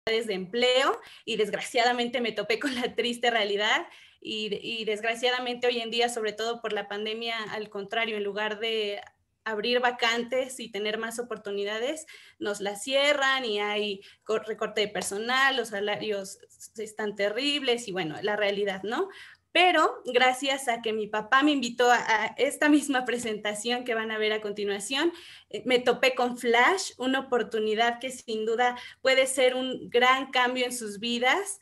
de empleo y desgraciadamente me topé con la triste realidad y desgraciadamente hoy en día, sobre todo por la pandemia, al contrario, en lugar de abrir vacantes y tener más oportunidades, nos las cierran y hay recorte de personal, los salarios están terribles y bueno, la realidad, ¿no? Pero gracias a que mi papá me invitó a esta misma presentación que van a ver a continuación, me topé con Flash, una oportunidad que sin duda puede ser un gran cambio en sus vidas.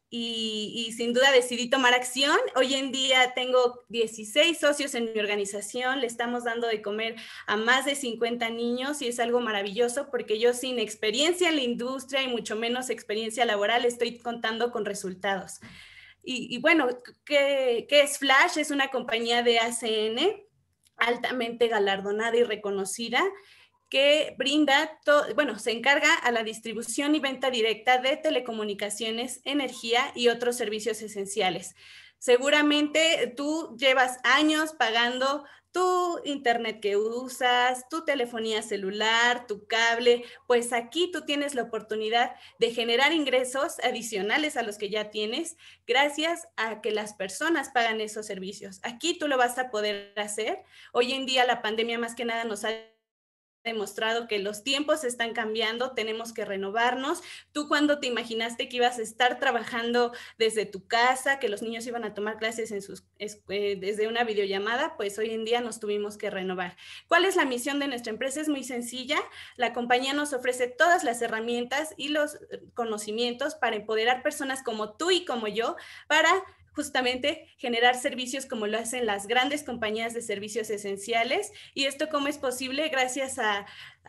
Y sin duda decidí tomar acción. Hoy en día tengo 16 socios en mi organización, le estamos dando de comer a más de 50 niños y es algo maravilloso porque yo sin experiencia en la industria y mucho menos experiencia laboral estoy contando con resultados. Y bueno, ¿qué es Flash? Es una compañía de ACN altamente galardonada y reconocida que brinda, bueno, se encarga a la distribución y venta directa de telecomunicaciones, energía y otros servicios esenciales. Seguramente tú llevas años pagando tu internet que usas, tu telefonía celular, tu cable, pues aquí tú tienes la oportunidad de generar ingresos adicionales a los que ya tienes gracias a que las personas pagan esos servicios. Aquí tú lo vas a poder hacer. Hoy en día la pandemia más que nada nos ha demostrado que los tiempos están cambiando, tenemos que renovarnos. ¿Tú cuándo te imaginaste que ibas a estar trabajando desde tu casa, que los niños iban a tomar clases desde una videollamada? Pues hoy en día nos tuvimos que renovar. ¿Cuál es la misión de nuestra empresa? Es muy sencilla. La compañía nos ofrece todas las herramientas y los conocimientos para empoderar personas como tú y como yo para justamente generar servicios como lo hacen las grandes compañías de servicios esenciales. ¿Y esto cómo es posible? Gracias a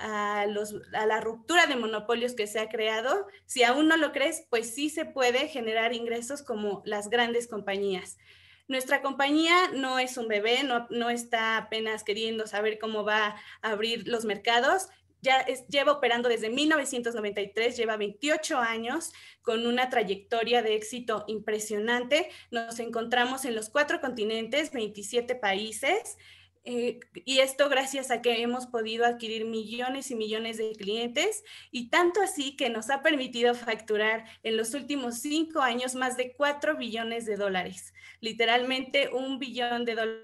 la ruptura de monopolios que se ha creado. Si aún no lo crees, pues sí se puede generar ingresos como las grandes compañías. Nuestra compañía no es un bebé, no está apenas queriendo saber cómo va a abrir los mercados. Lleva operando desde 1993, lleva 28 años con una trayectoria de éxito impresionante. Nos encontramos en los 4 continentes, 27 países, y esto gracias a que hemos podido adquirir millones y millones de clientes y tanto así que nos ha permitido facturar en los últimos 5 años más de 4 billones de dólares, literalmente $1 billón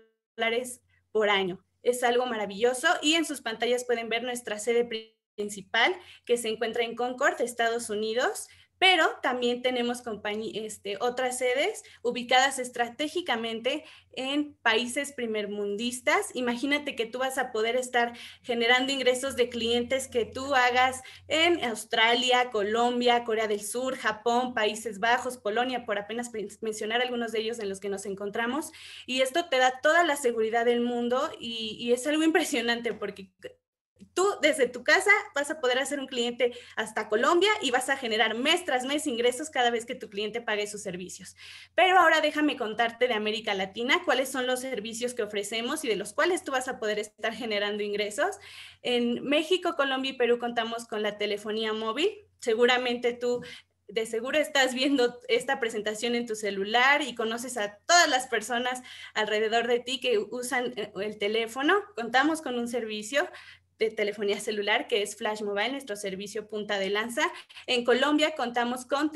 por año. Es algo maravilloso y en sus pantallas pueden ver nuestra sede principal que se encuentra en Concord, Estados Unidos, pero también tenemos otras sedes ubicadas estratégicamente en países primermundistas. Imagínate que tú vas a poder estar generando ingresos de clientes que tú hagas en Australia, Colombia, Corea del Sur, Japón, Países Bajos, Polonia, por apenas mencionar algunos de ellos en los que nos encontramos. Y esto te da toda la seguridad del mundo y es algo impresionante porque tú desde tu casa vas a poder hacer un cliente hasta Colombia y vas a generar mes tras mes ingresos cada vez que tu cliente pague sus servicios. Pero ahora déjame contarte de América Latina cuáles son los servicios que ofrecemos y de los cuales tú vas a poder estar generando ingresos. En México, Colombia y Perú contamos con la telefonía móvil. Seguramente tú de seguro estás viendo esta presentación en tu celular y conoces a todas las personas alrededor de ti que usan el teléfono. Contamos con un servicio de telefonía celular que es Flash Mobile, nuestro servicio punta de lanza. En Colombia contamos con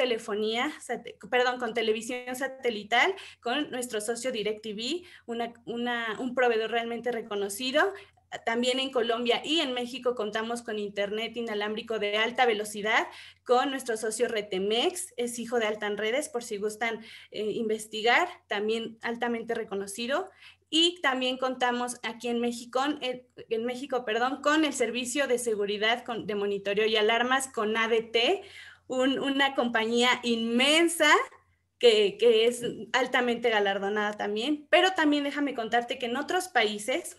con televisión satelital, con nuestro socio DirecTV, un proveedor realmente reconocido. También en Colombia y en México contamos con internet inalámbrico de alta velocidad con nuestro socio Retemex, es hijo de Altan Redes, por si gustan investigar, también altamente reconocido. Y también contamos aquí en México, con el servicio de seguridad de monitoreo y alarmas con ADT, una compañía inmensa que es altamente galardonada también. Pero también déjame contarte que en otros países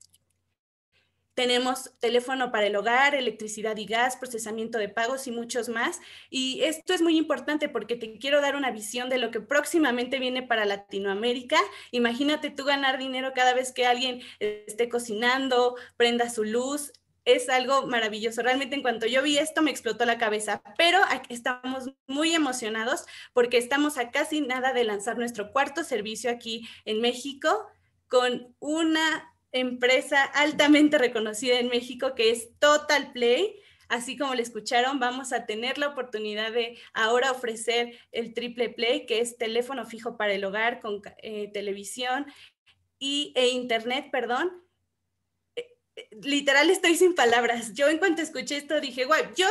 tenemos teléfono para el hogar, electricidad y gas, procesamiento de pagos y muchos más. Y esto es muy importante porque te quiero dar una visión de lo que próximamente viene para Latinoamérica. Imagínate tú ganar dinero cada vez que alguien esté cocinando, prenda su luz. Es algo maravilloso. Realmente en cuanto yo vi esto me explotó la cabeza, pero estamos muy emocionados porque estamos a casi nada de lanzar nuestro cuarto servicio aquí en México con una empresa altamente reconocida en México que es Total Play. así como le escucharon, vamos a tener la oportunidad de ahora ofrecer el Triple Play, que es teléfono fijo para el hogar con televisión e internet, perdón. Literal estoy sin palabras. Yo en cuanto escuché esto dije, guay, yo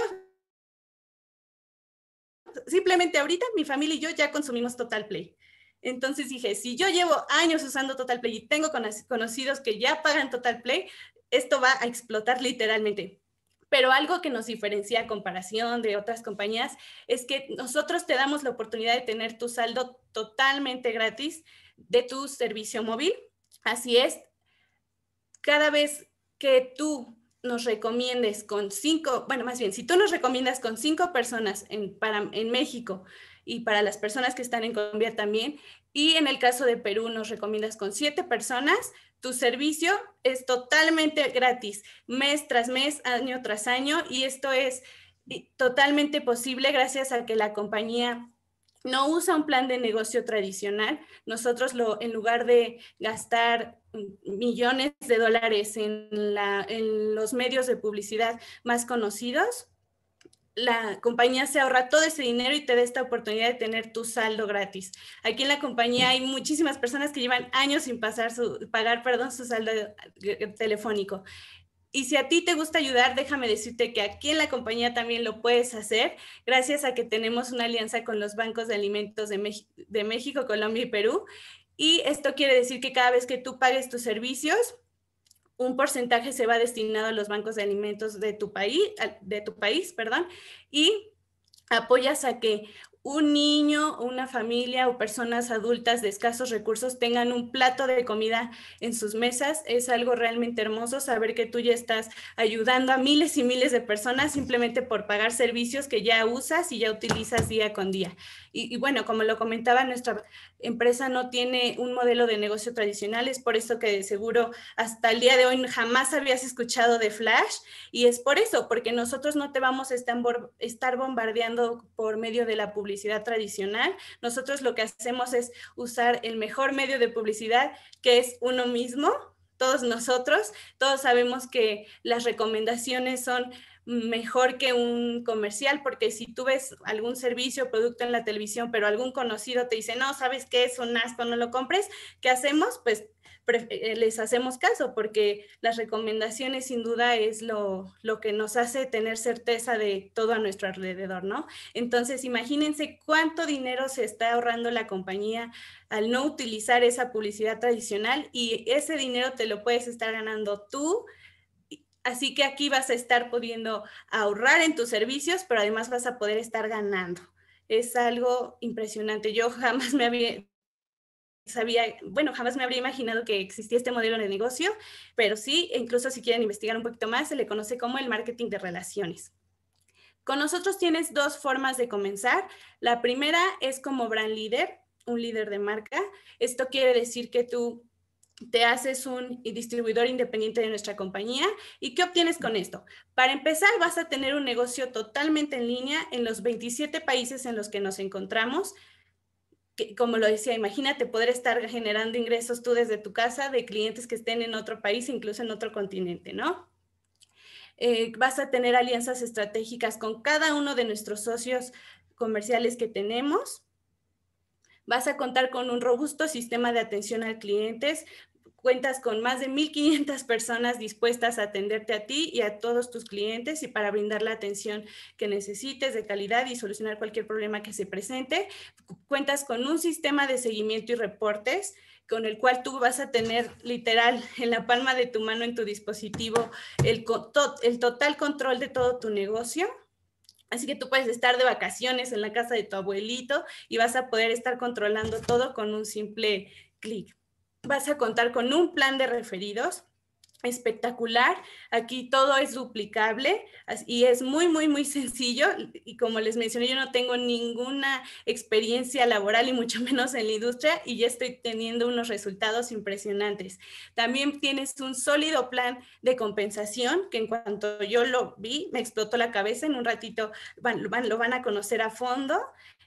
simplemente ahorita mi familia y yo ya consumimos Total Play. Entonces dije, si yo llevo años usando Total Play y tengo conocidos que ya pagan Total Play, esto va a explotar literalmente. Pero algo que nos diferencia a comparación de otras compañías es que nosotros te damos la oportunidad de tener tu saldo totalmente gratis de tu servicio móvil. Así es, cada vez que tú nos recomiendes con 5, bueno, más bien, si tú nos recomiendas con 5 personas en México y para las personas que están en Colombia también, y en el caso de Perú nos recomiendas con 7 personas, tu servicio es totalmente gratis, mes tras mes, año tras año, y esto es totalmente posible gracias a que la compañía no usa un plan de negocio tradicional. Nosotros en lugar de gastar millones de dólares en los medios de publicidad más conocidos, la compañía se ahorra todo ese dinero y te da esta oportunidad de tener tu saldo gratis. Aquí en la compañía hay muchísimas personas que llevan años sin pagar su saldo telefónico. Y si a ti te gusta ayudar, déjame decirte que aquí en la compañía también lo puedes hacer, gracias a que tenemos una alianza con los bancos de alimentos de México, Colombia y Perú. Y esto quiere decir que cada vez que tú pagues tus servicios, un porcentaje se va destinado a los bancos de alimentos de tu país, perdón, y apoyas a que un niño, una familia o personas adultas de escasos recursos tengan un plato de comida en sus mesas. Es algo realmente hermoso saber que tú ya estás ayudando a miles y miles de personas simplemente por pagar servicios que ya usas y ya utilizas día con día. Y bueno, como lo comentaba, nuestra empresa no tiene un modelo de negocio tradicional, es por eso que de seguro hasta el día de hoy jamás habías escuchado de Flash, y es por eso, porque nosotros no te vamos a estar bombardeando por medio de la publicidad tradicional. Nosotros lo que hacemos es usar el mejor medio de publicidad, que es uno mismo. Todos nosotros, todos sabemos que las recomendaciones son mejor que un comercial, porque si tú ves algún servicio o producto en la televisión, pero algún conocido te dice, no, ¿sabes qué? Es un asco, no lo compres. ¿Qué hacemos? Pues les hacemos caso, porque las recomendaciones sin duda es lo que nos hace tener certeza de todo a nuestro alrededor, ¿no? Entonces, imagínense cuánto dinero se está ahorrando la compañía al no utilizar esa publicidad tradicional, y ese dinero te lo puedes estar ganando tú. Así que aquí vas a estar pudiendo ahorrar en tus servicios, pero además vas a poder estar ganando. Es algo impresionante. Yo jamás me había jamás me habría imaginado que existía este modelo de negocio, pero sí, incluso si quieren investigar un poquito más, se le conoce como el marketing de relaciones. Con nosotros tienes 2 formas de comenzar. La primera es como brand leader, un líder de marca. Esto quiere decir que tú te haces un distribuidor independiente de nuestra compañía. ¿Y qué obtienes con esto? Para empezar, vas a tener un negocio totalmente en línea en los 27 países en los que nos encontramos. Como lo decía, imagínate poder estar generando ingresos tú desde tu casa de clientes que estén en otro país, incluso en otro continente, ¿no? Vas a tener alianzas estratégicas con cada uno de nuestros socios comerciales que tenemos. Vas a contar con un robusto sistema de atención al cliente. Cuentas con más de 1,500 personas dispuestas a atenderte a ti y a todos tus clientes, y para brindar la atención que necesites de calidad y solucionar cualquier problema que se presente. Cuentas con un sistema de seguimiento y reportes con el cual tú vas a tener literal en la palma de tu mano, en tu dispositivo, el total control de todo tu negocio. Así que tú puedes estar de vacaciones en la casa de tu abuelito y vas a poder estar controlando todo con un simple clic. Vas a contar con un plan de referidos espectacular. Aquí todo es duplicable y es muy, muy, muy sencillo. Y como les mencioné, yo no tengo ninguna experiencia laboral y mucho menos en la industria, y ya estoy teniendo unos resultados impresionantes. También tienes un sólido plan de compensación que en cuanto yo lo vi, me explotó la cabeza. En un ratito lo van a conocer a fondo,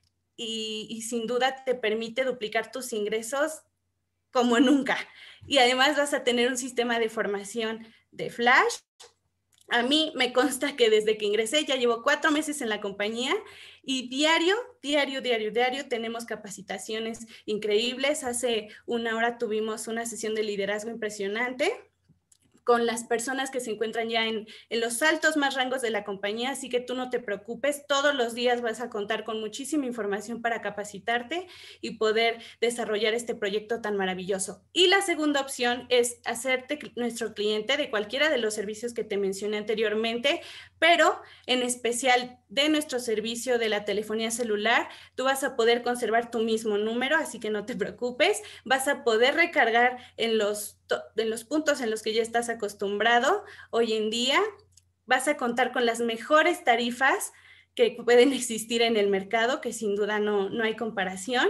y sin duda te permite duplicar tus ingresos como nunca. Y además vas a tener un sistema de formación de Flash. A mí me consta que desde que ingresé ya llevo 4 meses en la compañía y diario tenemos capacitaciones increíbles. Hace una hora tuvimos una sesión de liderazgo impresionante con las personas que se encuentran ya en los altos más rangos de la compañía, así que tú no te preocupes, todos los días vas a contar con muchísima información para capacitarte y poder desarrollar este proyecto tan maravilloso. Y la segunda opción es hacerte nuestro cliente de cualquiera de los servicios que te mencioné anteriormente, pero en especial de nuestro servicio de la telefonía celular. Tú vas a poder conservar tu mismo número, así que no te preocupes, vas a poder recargar en los puntos en los que ya estás acostumbrado hoy en día. Vas a contar con las mejores tarifas que pueden existir en el mercado, que sin duda no hay comparación.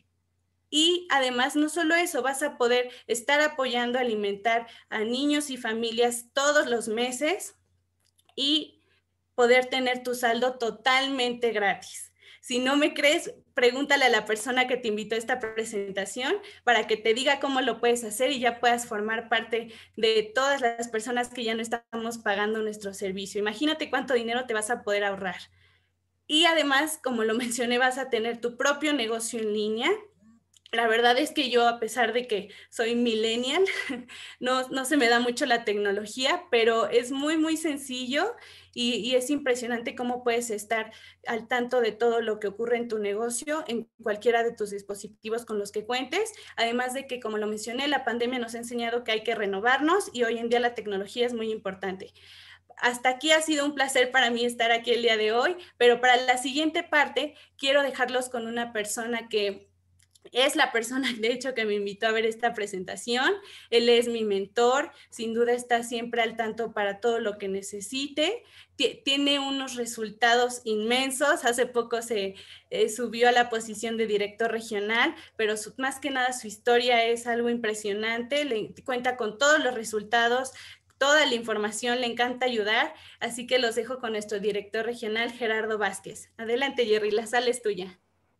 Y además, no solo eso, vas a poder estar apoyando a alimentar a niños y familias todos los meses y poder tener tu saldo totalmente gratis. Si no me crees, pregúntale a la persona que te invitó a esta presentación para que te diga cómo lo puedes hacer y ya puedas formar parte de todas las personas que ya no estamos pagando nuestro servicio. Imagínate cuánto dinero te vas a poder ahorrar. Y además, como lo mencioné, vas a tener tu propio negocio en línea. La verdad es que yo, a pesar de que soy millennial, no se me da mucho la tecnología, pero es muy sencillo y es impresionante cómo puedes estar al tanto de todo lo que ocurre en tu negocio, en cualquiera de tus dispositivos con los que cuentes. Además de que, como lo mencioné, la pandemia nos ha enseñado que hay que renovarnos y hoy en día la tecnología es muy importante. Hasta aquí ha sido un placer para mí estar aquí el día de hoy, pero para la siguiente parte quiero dejarlos con una persona que es la persona, de hecho, que me invitó a ver esta presentación. Él es mi mentor, sin duda está siempre al tanto para todo lo que necesite. Tiene unos resultados inmensos. Hace poco se subió a la posición de director regional, pero más que nada su historia es algo impresionante. Cuenta con todos los resultados, toda la información, le encanta ayudar. Así que los dejo con nuestro director regional, Gerardo Vázquez. Adelante, Jerry, la sala es tuya.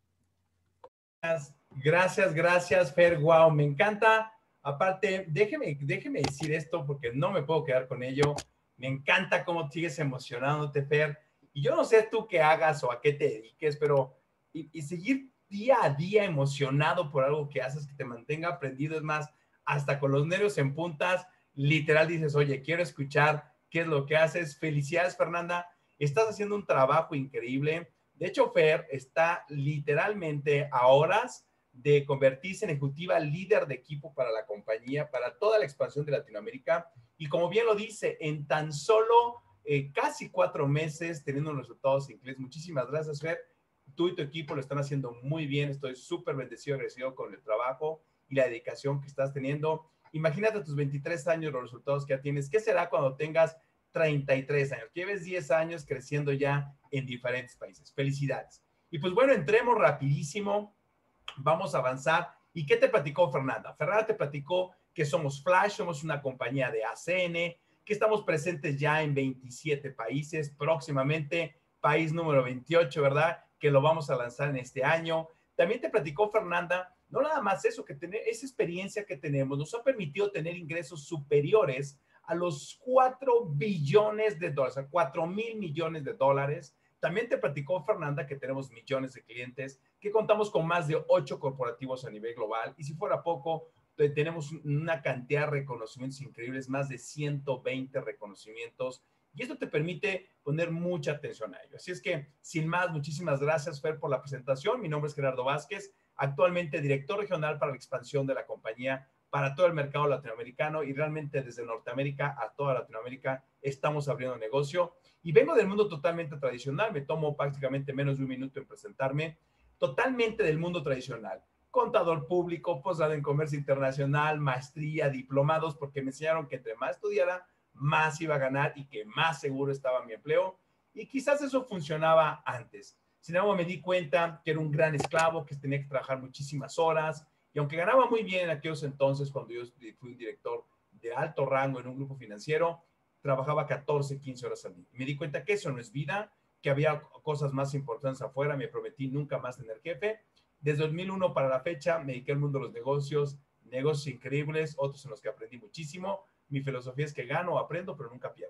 Gracias, Fer. Wow, me encanta. Aparte, déjeme decir esto porque no me puedo quedar con ello. Me encanta cómo sigues emocionándote, Fer. Y yo no sé tú qué hagas o a qué te dediques, pero y seguir día a día emocionado por algo que haces que te mantenga aprendido, es más, hasta con los nervios en puntas, literal dices, oye, quiero escuchar qué es lo que haces. Felicidades, Fernanda. Estás haciendo un trabajo increíble. De hecho, Fer está literalmente a horas de convertirse en ejecutiva líder de equipo para la compañía, para toda la expansión de Latinoamérica. Y como bien lo dice, en tan solo casi 4 meses teniendo resultados increíbles. Muchísimas gracias, Fer. Tú y tu equipo lo están haciendo muy bien. Estoy súper bendecido y agradecido con el trabajo y la dedicación que estás teniendo. Imagínate a tus 23 años los resultados que ya tienes. ¿Qué será cuando tengas 33 años? Lleves 10 años creciendo ya en diferentes países. Felicidades. Y pues bueno, entremos rapidísimo, vamos a avanzar. ¿Y qué te platicó Fernanda? Fernanda te platicó que somos Flash, somos una compañía de ACN, que estamos presentes ya en 27 países, próximamente país número 28, ¿verdad? Que lo vamos a lanzar en este año. También te platicó Fernanda, no nada más eso, que esa experiencia que tenemos nos ha permitido tener ingresos superiores a los 4 billones de dólares, a 4,000 millones de dólares. También te platicó Fernanda que tenemos millones de clientes, que contamos con más de 8 corporativos a nivel global. Y si fuera poco, tenemos una cantidad de reconocimientos increíbles, más de 120 reconocimientos. Y esto te permite poner mucha atención a ello. Así es que, sin más, muchísimas gracias, Fer, por la presentación. Mi nombre es Gerardo Vázquez, actualmente director regional para la expansión de la compañía para todo el mercado latinoamericano, y realmente desde Norteamérica a toda Latinoamérica estamos abriendo negocio. Y vengo del mundo totalmente tradicional, me tomo prácticamente menos de un minuto en presentarme, totalmente del mundo tradicional. Contador público, posgrado en comercio internacional, maestría, diplomados, porque me enseñaron que entre más estudiara, más iba a ganar y que más seguro estaba mi empleo. Y quizás eso funcionaba antes. Sin embargo, me di cuenta que era un gran esclavo, que tenía que trabajar muchísimas horas. Y aunque ganaba muy bien en aquellos entonces, cuando yo fui un director de alto rango en un grupo financiero, trabajaba 14, 15 horas al día. Me di cuenta que eso no es vida, que había cosas más importantes afuera. Me prometí nunca más tener jefe. Desde 2001 para la fecha me dediqué al mundo de los negocios, negocios increíbles, otros en los que aprendí muchísimo. Mi filosofía es que gano, aprendo, pero nunca pierdo.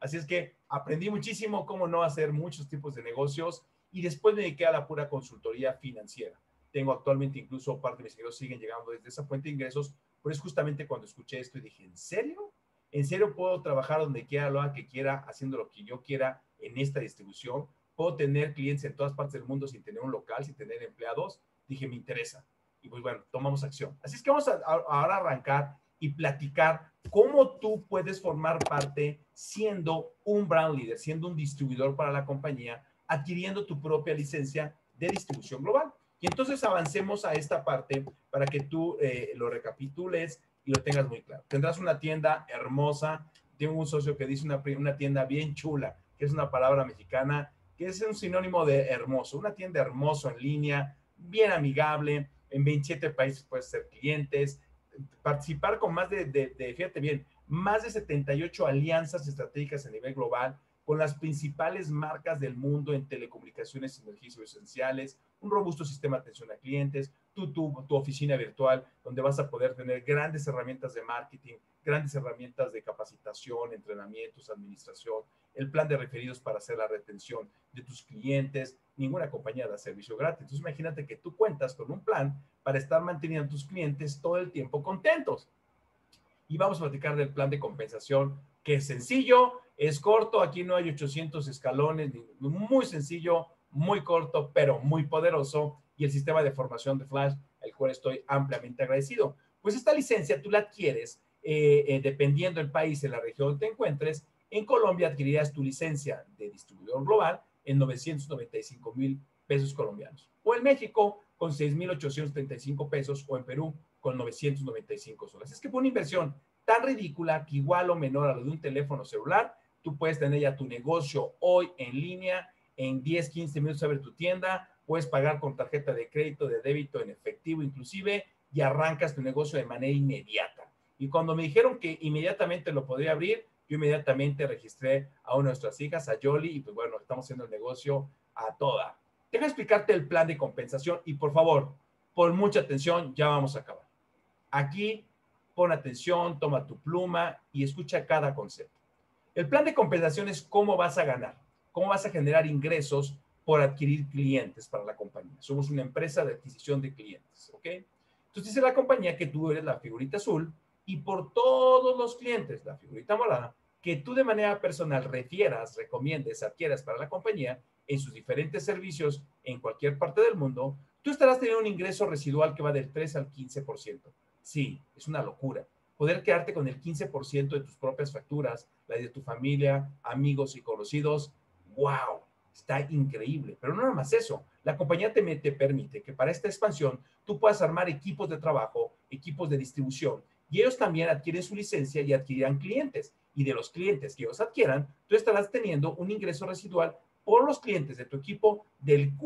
Así es que aprendí muchísimo cómo no hacer muchos tipos de negocios y después me dediqué a la pura consultoría financiera. Tengo actualmente incluso parte de mis ingresos siguen llegando desde esa fuente de ingresos, pero es justamente cuando escuché esto y dije, ¿en serio? ¿En serio puedo trabajar donde quiera, lo que quiera, haciendo lo que yo quiera en esta distribución? ¿Puedo tener clientes en todas partes del mundo sin tener un local, sin tener empleados? Dije, me interesa. Y pues bueno, tomamos acción. Así es que vamos a ahora arrancar y platicar cómo tú puedes formar parte siendo un brand leader, siendo un distribuidor para la compañía, adquiriendo tu propia licencia de distribución global. Y entonces avancemos a esta parte para que tú lo recapitules y lo tengas muy claro. Tendrás una tienda hermosa. Tengo un socio que dice una tienda bien chula, que es una palabra mexicana, que es un sinónimo de hermoso. Una tienda hermosa en línea, bien amigable. En 27 países puedes ser clientes. Participar con más fíjate bien, más de 78 alianzas estratégicas a nivel global con las principales marcas del mundo en telecomunicaciones y servicios esenciales, un robusto sistema de atención a clientes, tu oficina virtual, donde vas a poder tener grandes herramientas de marketing, grandes herramientas de capacitación, entrenamientos, administración, el plan de referidos para hacer la retención de tus clientes. Ninguna compañía da servicio gratis. Entonces, imagínate que tú cuentas con un plan para estar manteniendo a tus clientes todo el tiempo contentos. Y vamos a platicar del plan de compensación, que es sencillo, es corto, aquí no hay 800 escalones, muy sencillo, muy corto, pero muy poderoso, y el sistema de formación de Flash, el cual estoy ampliamente agradecido. Pues esta licencia tú la adquieres dependiendo del país, en la región donde te encuentres. En Colombia adquirirás tu licencia de distribuidor global en 995,000 pesos colombianos, o en México con 6,835 pesos, o en Perú con 995 soles. Es que fue una inversión tan ridícula que igual o menor a lo de un teléfono celular, tú puedes tener ya tu negocio hoy en línea, en 10, 15 minutos a ver tu tienda, puedes pagar con tarjeta de crédito, de débito, en efectivo inclusive, y arrancas tu negocio de manera inmediata. Y cuando me dijeron que inmediatamente lo podría abrir, yo inmediatamente registré a una de nuestras hijas, a Yoli, y pues bueno, estamos haciendo el negocio a toda. Déjame explicarte el plan de compensación y por favor, pon mucha atención, ya vamos a acabar. Aquí, pon atención, toma tu pluma y escucha cada concepto. El plan de compensación es cómo vas a ganar, cómo vas a generar ingresos por adquirir clientes para la compañía. Somos una empresa de adquisición de clientes, ¿ok? Entonces dice la compañía que tú eres la figurita azul y por todos los clientes, la figurita morada, que tú de manera personal refieras, recomiendes, adquieras para la compañía en sus diferentes servicios en cualquier parte del mundo, tú estarás teniendo un ingreso residual que va del 3 al 15%. Sí, es una locura. Poder quedarte con el 15% de tus propias facturas, la de tu familia, amigos y conocidos, wow, está increíble. Pero no nada más eso, la compañía te permite que para esta expansión tú puedas armar equipos de trabajo, equipos de distribución, y ellos también adquieren su licencia y adquirirán clientes. Y de los clientes que ellos adquieran, tú estarás teniendo un ingreso residual por los clientes de tu equipo del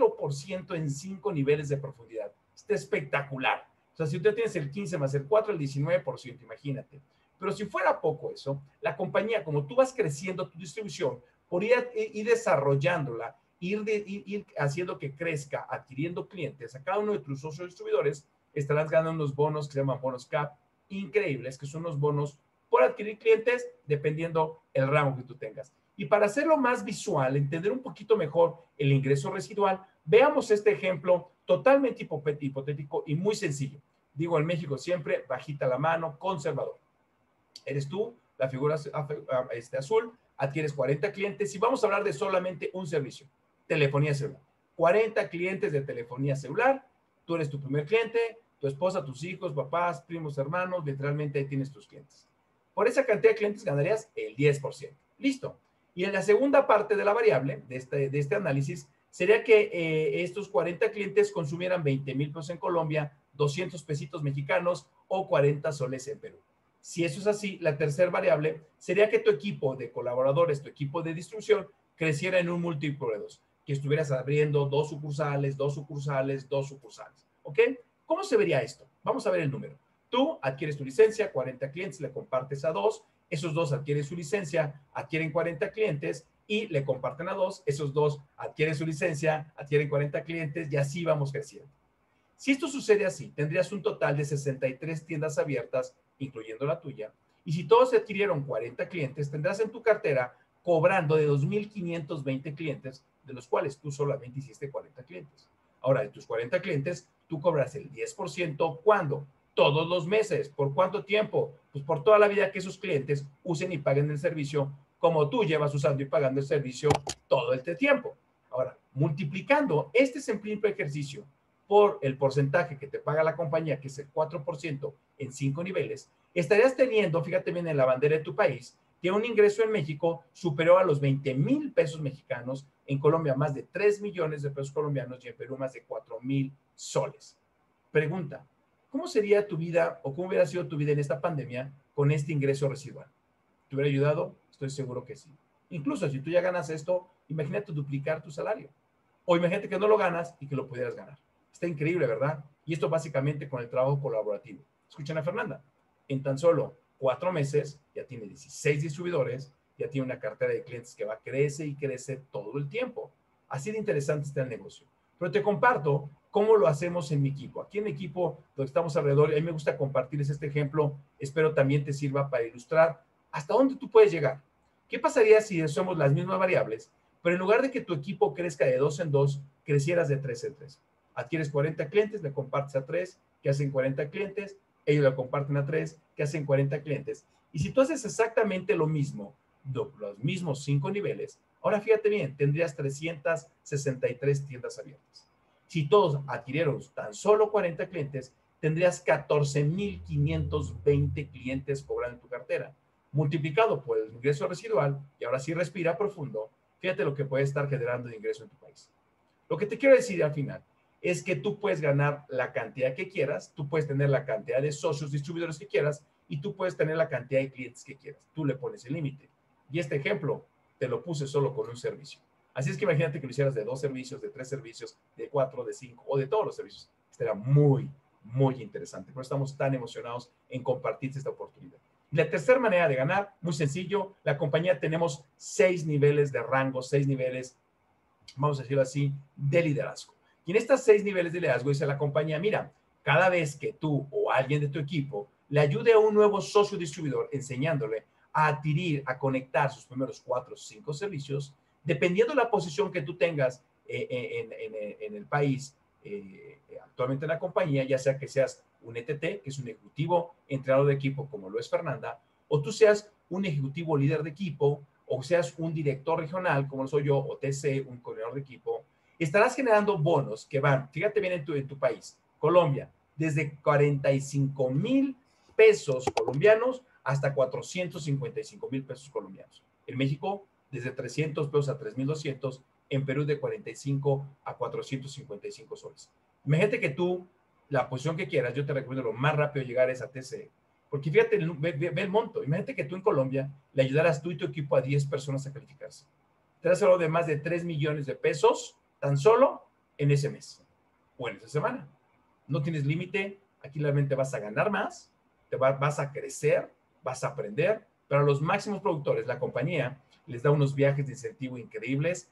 4% en 5 niveles de profundidad. Está espectacular. O sea, si usted tienes el 15 más el 4, el 19%, imagínate. Pero si fuera poco eso, la compañía, como tú vas creciendo tu distribución, podría ir desarrollándola, ir haciendo que crezca, adquiriendo clientes. A cada uno de tus socios distribuidores estarás ganando unos bonos que se llaman bonos CAP, increíbles, que son unos bonos por adquirir clientes dependiendo el rango que tú tengas. Y para hacerlo más visual, entender un poquito mejor el ingreso residual, veamos este ejemplo totalmente hipotético y muy sencillo. Digo en México siempre, bajita la mano, conservador. Eres tú, la figura azul, adquieres 40 clientes y vamos a hablar de solamente un servicio, telefonía celular. 40 clientes de telefonía celular, tú eres tu primer cliente, tu esposa, tus hijos, papás, primos, hermanos, literalmente ahí tienes tus clientes. Por esa cantidad de clientes ganarías el 10%. Listo. Y en la segunda parte de la variable, de este análisis, sería que estos 40 clientes consumieran 20,000 pesos en Colombia, 200 pesitos mexicanos o 40 soles en Perú. Si eso es así, la tercera variable sería que tu equipo de colaboradores, tu equipo de distribución, creciera en un múltiplo de 2, que estuvieras abriendo 2 sucursales, 2 sucursales, 2 sucursales. ¿Ok? ¿Cómo se vería esto? Vamos a ver el número. Tú adquieres tu licencia, 40 clientes, le compartes a 2, esos 2 adquieren su licencia, adquieren 40 clientes y le comparten a 2, esos 2 adquieren su licencia, adquieren 40 clientes y así vamos creciendo. Si esto sucede así, tendrías un total de 63 tiendas abiertas, incluyendo la tuya, Y si todos se adquirieron 40 clientes, tendrás en tu cartera cobrando de 2,520 clientes, de los cuales tú solamente hiciste 40 clientes. Ahora, de tus 40 clientes, tú cobras el 10%. ¿Cuándo? Todos los meses. ¿Por cuánto tiempo? Pues por toda la vida que esos clientes usen y paguen el servicio, como tú llevas usando y pagando el servicio todo este tiempo. Ahora, multiplicando este simple ejercicio por el porcentaje que te paga la compañía, que es el 4% en 5 niveles, estarías teniendo, fíjate bien en la bandera de tu país, que un ingreso en México superior a los 20,000 pesos mexicanos, en Colombia más de 3 millones de pesos colombianos y en Perú más de 4,000 soles. Pregunta, ¿cómo sería tu vida o cómo hubiera sido tu vida en esta pandemia con este ingreso residual? ¿Te hubiera ayudado? Estoy seguro que sí. Incluso si tú ya ganas esto, imagínate duplicar tu salario. O imagínate que no lo ganas y que lo pudieras ganar. Está increíble, ¿verdad? Y esto básicamente con el trabajo colaborativo. Escuchen a Fernanda. En tan solo 4 meses ya tiene 16 distribuidores, ya tiene una cartera de clientes que va a crecer y crecer todo el tiempo. Así de interesante está el negocio. Pero te comparto cómo lo hacemos en mi equipo. Aquí en mi equipo, donde estamos alrededor, a mí me gusta compartirles este ejemplo. Espero también te sirva para ilustrar hasta dónde tú puedes llegar. ¿Qué pasaría si somos las mismas variables, pero en lugar de que tu equipo crezca de 2 en 2, crecieras de 3 en 3? Adquieres 40 clientes, le compartes a 3, que hacen 40 clientes, ellos le comparten a 3, que hacen 40 clientes. Y si tú haces exactamente lo mismo, los mismos 5 niveles, ahora fíjate bien, tendrías 363 tiendas abiertas. Si todos adquirieron tan solo 40 clientes, tendrías 14,520 clientes cobrando en tu cartera. Multiplicado por el ingreso residual, y ahora sí respira profundo, fíjate lo que puede estar generando de ingreso en tu país. Lo que te quiero decir al final es que tú puedes ganar la cantidad que quieras, tú puedes tener la cantidad de socios distribuidores que quieras y tú puedes tener la cantidad de clientes que quieras. Tú le pones el límite. Y este ejemplo te lo puse solo con un servicio. Así es que imagínate que lo hicieras de 2 servicios, de 3 servicios, de 4, de 5 o de todos los servicios. Estaría muy, muy interesante. Por eso estamos tan emocionados en compartir esta oportunidad. Y la tercera manera de ganar, muy sencillo, la compañía tenemos 6 niveles de rango, 6 niveles, vamos a decirlo así, de liderazgo. Y en estos 6 niveles de liderazgo dice la compañía, mira, cada vez que tú o alguien de tu equipo le ayude a un nuevo socio distribuidor enseñándole a adquirir, a conectar sus primeros 4 o 5 servicios, dependiendo de la posición que tú tengas en el país, actualmente en la compañía, ya sea que seas un ETT, que es un ejecutivo entrenador de equipo, como lo es Fernanda, o tú seas un ejecutivo líder de equipo, o seas un director regional, como lo soy yo, o TC, un coordinador de equipo, estarás generando bonos que van, fíjate bien en tu país, Colombia, desde 45,000 pesos colombianos hasta 455,000 pesos colombianos. En México, desde 300 pesos a 3,200. En Perú, de 45 a 455 soles. Imagínate que tú, la posición que quieras, yo te recomiendo lo más rápido llegar es a TC. Porque fíjate, ve el monto. Imagínate que tú en Colombia le ayudaras tú y tu equipo a 10 personas a calificarse. Te das algo de más de 3 millones de pesos tan solo en ese mes o en esa semana. No tienes límite, aquí realmente vas a ganar más, vas a crecer, vas a aprender, pero a los máximos productores, la compañía les da unos viajes de incentivo increíbles.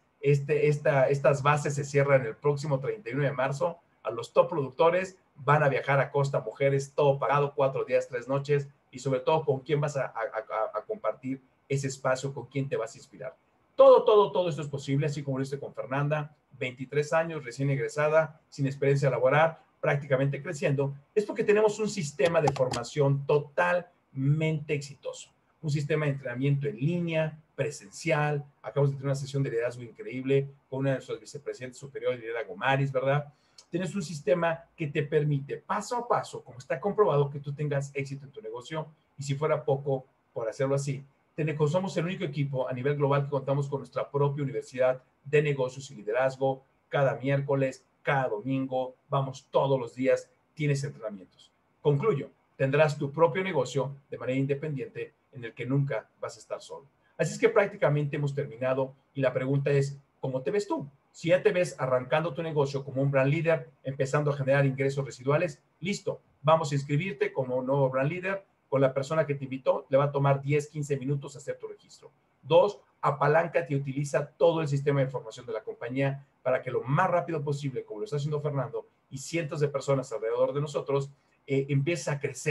Estas bases se cierran el próximo 31 de marzo. A los top productores van a viajar a Costa Mujeres, todo pagado, 4 días, 3 noches, y sobre todo con quién vas a compartir ese espacio, con quién te vas a inspirar. Todo esto es posible, así como lo hice con Fernanda, 23 años, recién egresada, sin experiencia laboral, prácticamente creciendo, es porque tenemos un sistema de formación totalmente exitoso. Un sistema de entrenamiento en línea, presencial. Acabamos de tener una sesión de liderazgo increíble con una de nuestras vicepresidentes superiores, Liderazgo Maris, ¿verdad? Tienes un sistema que te permite paso a paso, como está comprobado, que tú tengas éxito en tu negocio. Y si fuera poco, por hacerlo así, somos el único equipo a nivel global que contamos con nuestra propia universidad de negocios y liderazgo. Cada miércoles, cada domingo, vamos todos los días, tienes entrenamientos. Concluyo, tendrás tu propio negocio de manera independiente en el que nunca vas a estar solo. Así es que prácticamente hemos terminado y la pregunta es, ¿cómo te ves tú? Si ya te ves arrancando tu negocio como un brand leader, empezando a generar ingresos residuales, listo, vamos a inscribirte como un nuevo brand leader. Con la persona que te invitó, le va a tomar 10, 15 minutos hacer tu registro. 2, apaláncate y utiliza todo el sistema de información de la compañía para que lo más rápido posible, como lo está haciendo Fernando y cientos de personas alrededor de nosotros, empieces a crecer,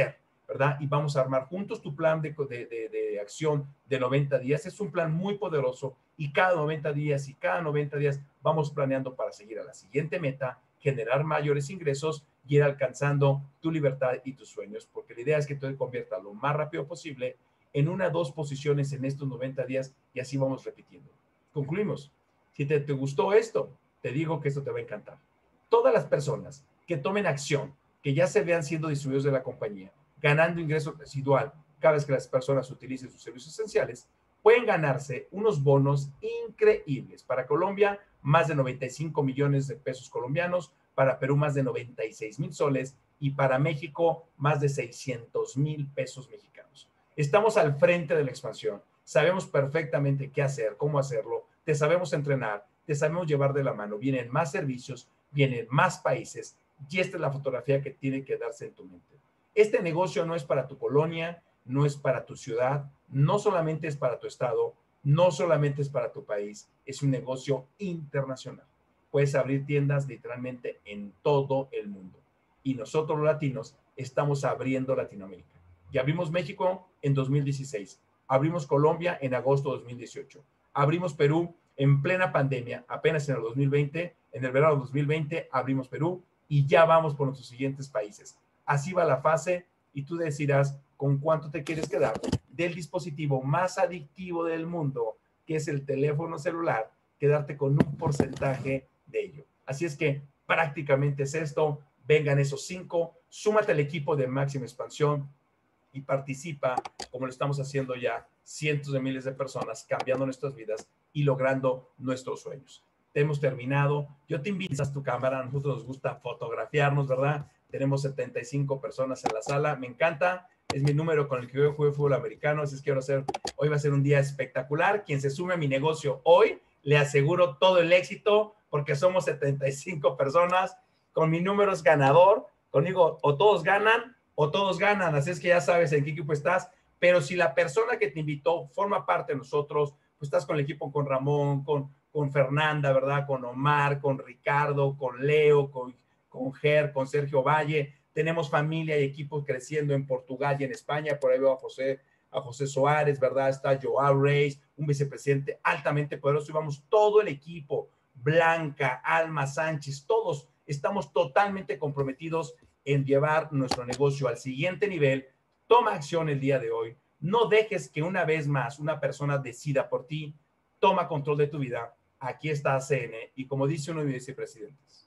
¿verdad? Y vamos a armar juntos tu plan de acción de 90 días. Es un plan muy poderoso y cada 90 días y cada 90 días vamos planeando para seguir a la siguiente meta, generar mayores ingresos y ir alcanzando tu libertad y tus sueños, porque la idea es que tú te conviertas lo más rápido posible en una o dos posiciones en estos 90 días y así vamos repitiendo. Concluimos. Si te gustó esto, te digo que esto te va a encantar. Todas las personas que tomen acción, que ya se vean siendo distribuidores de la compañía, ganando ingreso residual cada vez que las personas utilicen sus servicios esenciales, pueden ganarse unos bonos increíbles. Para Colombia, más de 95 millones de pesos colombianos, para Perú, más de 96,000 soles y para México, más de 600,000 pesos mexicanos. Estamos al frente de la expansión. Sabemos perfectamente qué hacer, cómo hacerlo, te sabemos entrenar, te sabemos llevar de la mano. Vienen más servicios, vienen más países y esta es la fotografía que tiene que darse en tu mente. Este negocio no es para tu colonia, no es para tu ciudad, no solamente es para tu estado, no solamente es para tu país, es un negocio internacional. Puedes abrir tiendas literalmente en todo el mundo. Y nosotros los latinos estamos abriendo Latinoamérica. Ya abrimos México en 2016, abrimos Colombia en agosto de 2018, abrimos Perú en plena pandemia, apenas en el 2020, en el verano de 2020 abrimos Perú y ya vamos por nuestros siguientes países. Así va la fase y tú decidirás con cuánto te quieres quedar del dispositivo más adictivo del mundo, que es el teléfono celular, quedarte con un porcentaje de ello. Así es que prácticamente es esto. Vengan esos 5, súmate al equipo de Máxima Expansión y participa, como lo estamos haciendo ya cientos de miles de personas, cambiando nuestras vidas y logrando nuestros sueños. Te hemos terminado. Yo te invito a tu cámara. A nosotros nos gusta fotografiarnos, ¿verdad? Tenemos 75 personas en la sala. Me encanta. Es mi número con el que yo juego fútbol americano. Así es que quiero hacer, hoy va a ser un día espectacular. Quien se sume a mi negocio hoy, le aseguro todo el éxito porque somos 75 personas. Con mi número es ganador. Conmigo o todos ganan o todos ganan. Así es que ya sabes en qué equipo estás. Pero si la persona que te invitó forma parte de nosotros, pues estás con el equipo, con Ramón, con Fernanda, ¿verdad? Con Omar, con Ricardo, con Leo, con Ger, con Sergio Valle. Tenemos familia y equipos creciendo en Portugal y en España. Por ahí veo a José Soares, ¿verdad? Está Joao Reis, un vicepresidente altamente poderoso. Y vamos todo el equipo, Blanca, Alma Sánchez, todos estamos totalmente comprometidos en llevar nuestro negocio al siguiente nivel. Toma acción el día de hoy. No dejes que una vez más una persona decida por ti. Toma control de tu vida. Aquí está CN. Y como dice uno de mis vicepresidentes,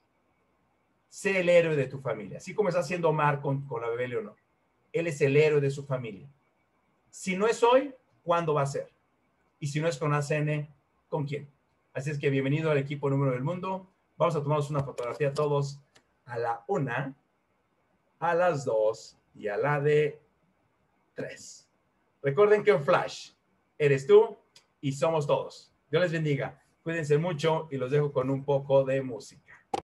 sé el héroe de tu familia. Así como está haciendo Omar con la bebé Leonor. Él es el héroe de su familia. Si no es hoy, ¿cuándo va a ser? Y si no es con ACN, ¿con quién? Así es que bienvenido al equipo número del mundo. Vamos a tomarnos una fotografía todos a la 1, a las 2 y a la de 3. Recuerden que un flash eres tú y somos todos. Dios les bendiga. Cuídense mucho y los dejo con un poco de música.